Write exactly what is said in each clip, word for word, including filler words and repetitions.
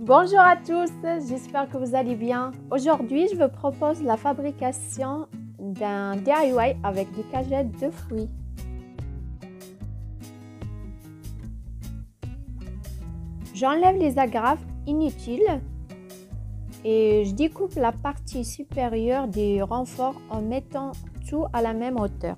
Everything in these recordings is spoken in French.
Bonjour à tous, j'espère que vous allez bien. Aujourd'hui, je vous propose la fabrication d'un D I Y avec des cagettes de fruits. J'enlève les agrafes inutiles et je découpe la partie supérieure des renforts en mettant tout à la même hauteur.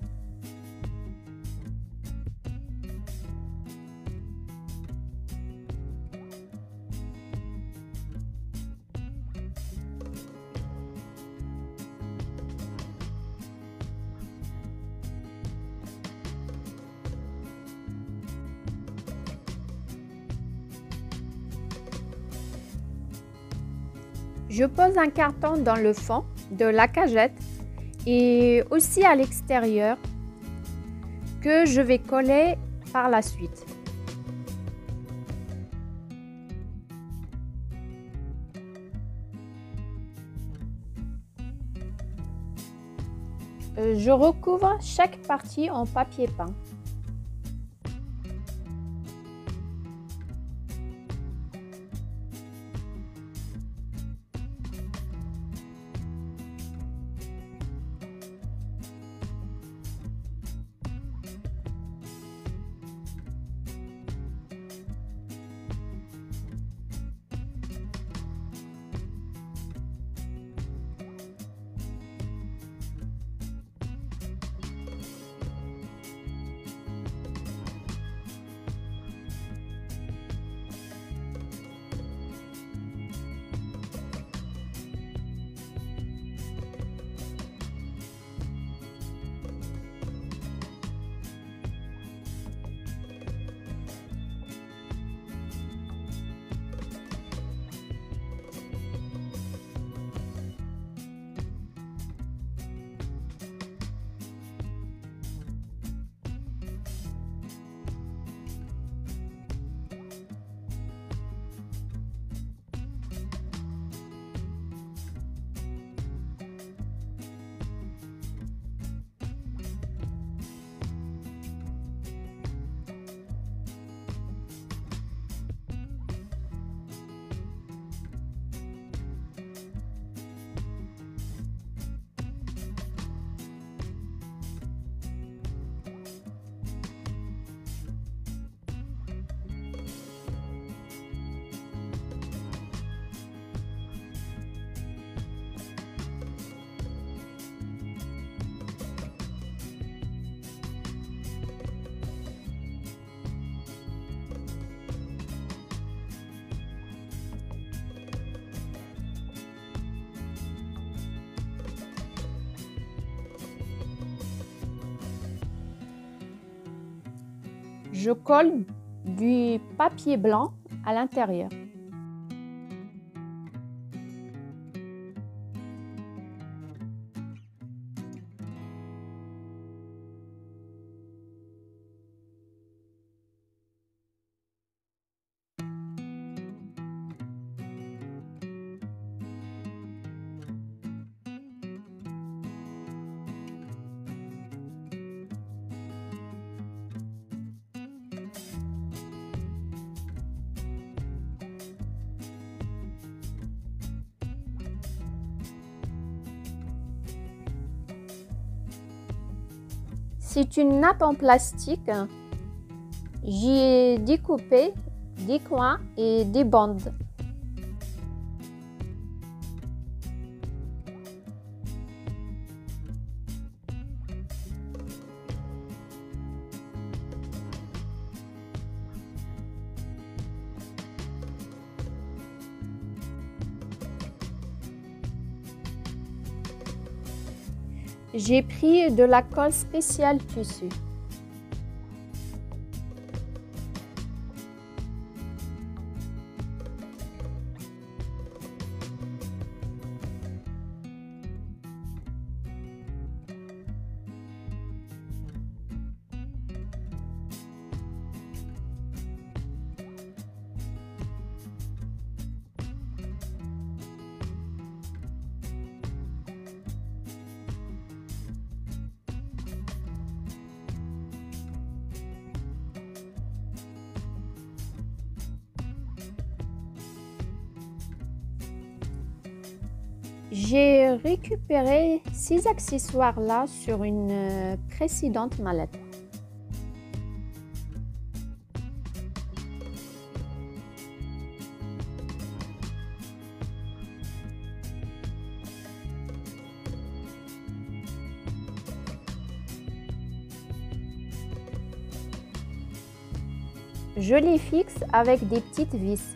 Je pose un carton dans le fond de la cagette et aussi à l'extérieur que je vais coller par la suite. Je recouvre chaque partie en papier peint. Je colle du papier blanc à l'intérieur. C'est une nappe en plastique. J'y ai découpé des coins et des bandes. J'ai pris de la colle spéciale tissu. J'ai récupéré ces accessoires-là sur une euh, précédente mallette. Je les fixe avec des petites vis.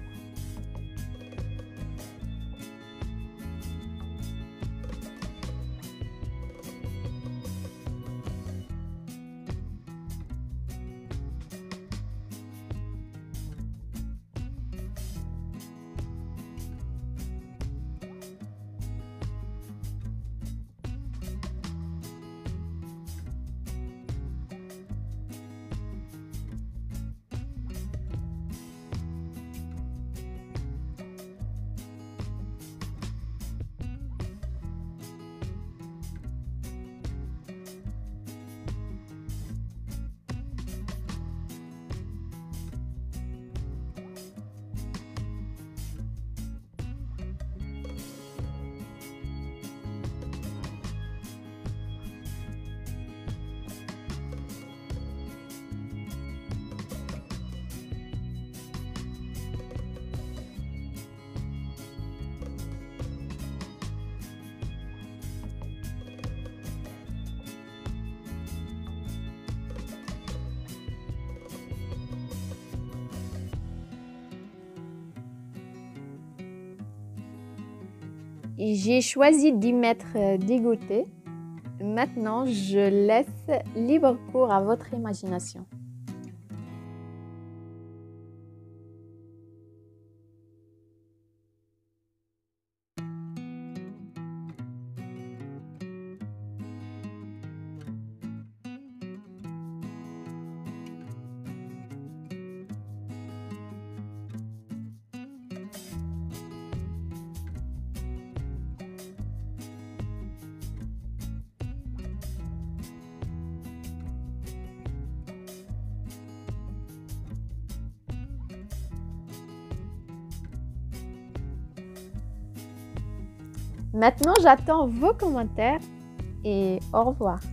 J'ai choisi d'y mettre des gouttets. Maintenant, je laisse libre cours à votre imagination. Maintenant, j'attends vos commentaires et au revoir.